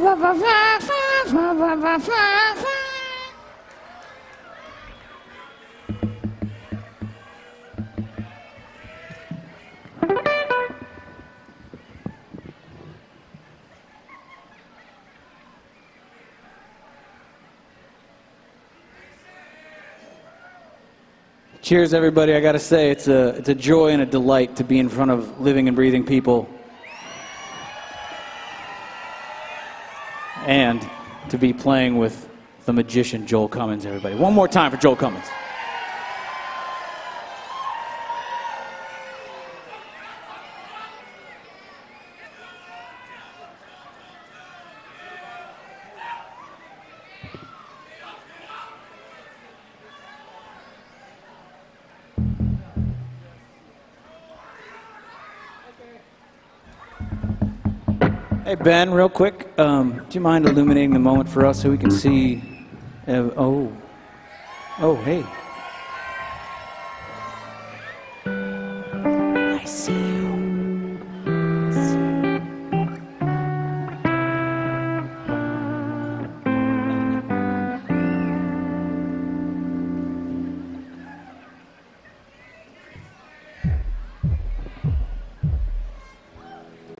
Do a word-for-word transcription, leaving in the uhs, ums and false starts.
Cheers, everybody. I got to say, it's a, it's a joy and a delight to be in front of living and breathing people. And to be playing with the magician Joel Cummins, everybody. One more time for Joel Cummins. Hey, Ben, real quick, um, do you mind illuminating the moment for us so we can see? Uh, oh, oh, hey.